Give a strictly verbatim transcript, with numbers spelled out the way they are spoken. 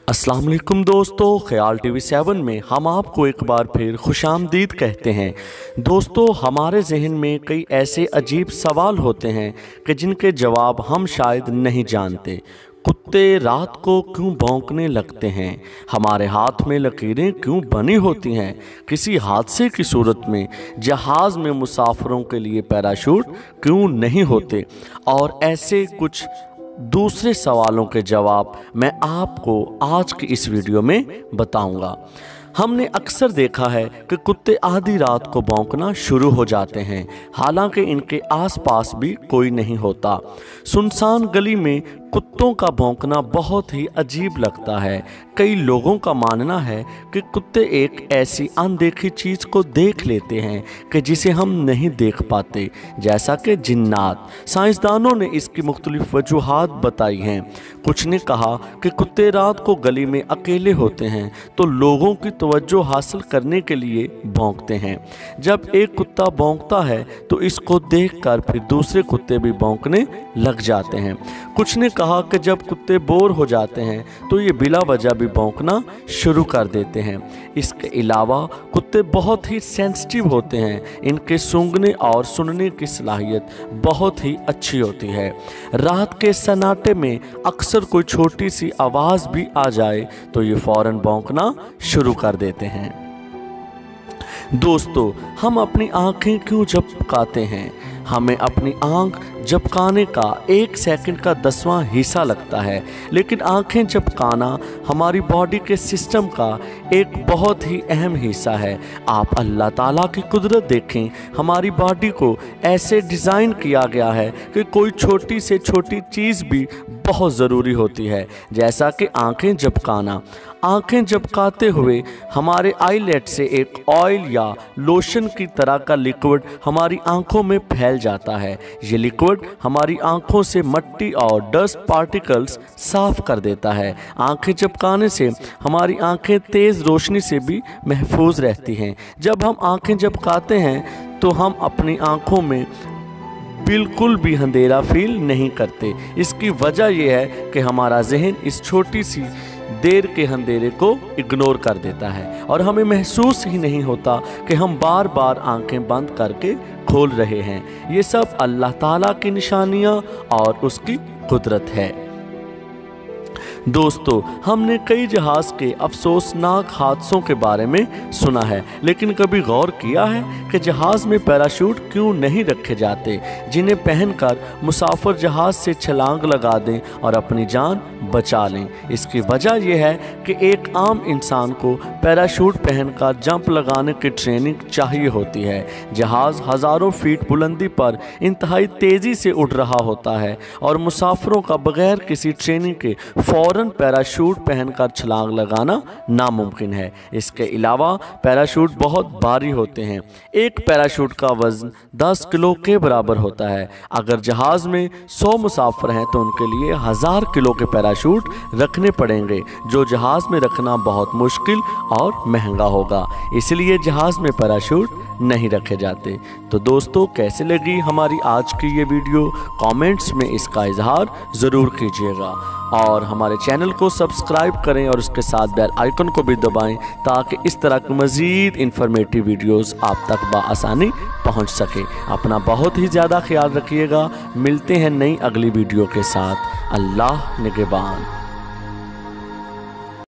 अस्सलाम वालेकुम दोस्तों, ख्याल टीवी सेवन में हम आपको एक बार फिर खुशामदीद कहते हैं। दोस्तों, हमारे जहन में कई ऐसे अजीब सवाल होते हैं कि जिनके जवाब हम शायद नहीं जानते। कुत्ते रात को क्यों भौंकने लगते हैं? हमारे हाथ में लकीरें क्यों बनी होती हैं? किसी हादसे की सूरत में जहाज़ में मुसाफिरों के लिए पैराशूट क्यों नहीं होते? और ऐसे कुछ दूसरे सवालों के जवाब मैं आपको आज की इस वीडियो में बताऊंगा। हमने अक्सर देखा है कि कुत्ते आधी रात को भौंकना शुरू हो जाते हैं, हालांकि इनके आसपास भी कोई नहीं होता। सुनसान गली में कुत्तों का भौंकना बहुत ही अजीब लगता है। कई लोगों का मानना है कि कुत्ते एक ऐसी अनदेखी चीज़ को देख लेते हैं कि जिसे हम नहीं देख पाते, जैसा कि जिन्नात। साइंसदानों ने इसकी मुख्तलिफ वजूहात बताई हैं। कुछ ने कहा कि कुत्ते रात को गली में अकेले होते हैं तो लोगों की तवज्जो हासिल करने के लिए भौंकते हैं। जब एक कुत्ता भौंकता है तो इसको देखकर फिर दूसरे कुत्ते भी भौंकने लग जाते हैं। कुछ ने कहा कि जब कुत्ते बोर हो जाते हैं तो ये बिला वजह भी भौंकना शुरू कर देते हैं। इसके अलावा कुत्ते बहुत ही सेंसिटिव होते हैं। इनके सूंघने और सुनने की सलाहियत बहुत ही अच्छी होती है। रात के सन्नाटे में अक्सर कोई छोटी सी आवाज़ भी आ जाए तो ये फौरन भौंकना शुरू कर देते हैं। दोस्तों, हम अपनी आंखें क्यों झपकाते हैं? हमें अपनी आंख झपकाने का एक सेकंड का दसवां हिस्सा लगता है, लेकिन आंखें झपकाना हमारी बॉडी के सिस्टम का एक बहुत ही अहम हिस्सा है। आप अल्लाह ताला की कुदरत देखें। हमारी बॉडी को ऐसे डिज़ाइन किया गया है कि कोई छोटी से छोटी चीज़ भी बहुत ज़रूरी होती है, जैसा कि आंखें झपकाना। आंखें झपकाते हुए हमारे आईलेट से एक ऑयल या लोशन की तरह का लिक्विड हमारी आंखों में फैल जाता है। ये लिक्विड हमारी आंखों से मिट्टी और डस्ट पार्टिकल्स साफ कर देता है। आंखें झपकाने से हमारी आंखें तेज़ रोशनी से भी महफूज रहती हैं। जब हम आंखें झपकाते हैं तो हम अपनी आंखों में बिल्कुल भी अंधेरा फील नहीं करते। इसकी वजह यह है कि हमारा जहन इस छोटी सी देर के अंधेरे को इग्नोर कर देता है और हमें महसूस ही नहीं होता कि हम बार बार आंखें बंद करके खोल रहे हैं। ये सब अल्लाह ताला की निशानियाँ और उसकी कुदरत है। दोस्तों, हमने कई जहाज़ के अफसोसनाक हादसों के बारे में सुना है, लेकिन कभी गौर किया है कि जहाज़ में पैराशूट क्यों नहीं रखे जाते, जिन्हें पहनकर मुसाफिर जहाज़ से छलांग लगा दें और अपनी जान बचा लें? इसकी वजह यह है कि एक आम इंसान को पैराशूट पहनकर जंप लगाने की ट्रेनिंग चाहिए होती है। जहाज़ हज़ारों फीट बुलंदी पर इंतहाई तेज़ी से उड़ रहा होता है और मुसाफिरों का बगैर किसी ट्रेनिंग के फौरन पैराशूट पहनकर छलांग लगाना नामुमकिन है। इसके अलावा पैराशूट बहुत भारी होते हैं। एक पैराशूट का वज़न दस किलो के बराबर होता है। अगर जहाज़ में सौ मुसाफिर हैं तो उनके लिए हज़ार किलो के पैराशूट रखने पड़ेंगे, जो जहाज़ में रखना बहुत मुश्किल और महंगा होगा। इसलिए जहाज़ में पैराशूट नहीं रखे जाते। तो दोस्तों, कैसे लगी हमारी आज की ये वीडियो? कमेंट्स में इसका इजहार ज़रूर कीजिएगा और हमारे चैनल को सब्सक्राइब करें और उसके साथ बेल आइकन को भी दबाएं ताकि इस तरह की मज़ीद इंफॉर्मेटिव वीडियोस आप तक बआसानी पहुंच सके। अपना बहुत ही ज़्यादा ख्याल रखिएगा। मिलते हैं नई अगली वीडियो के साथ। अल्लाह निगहबान।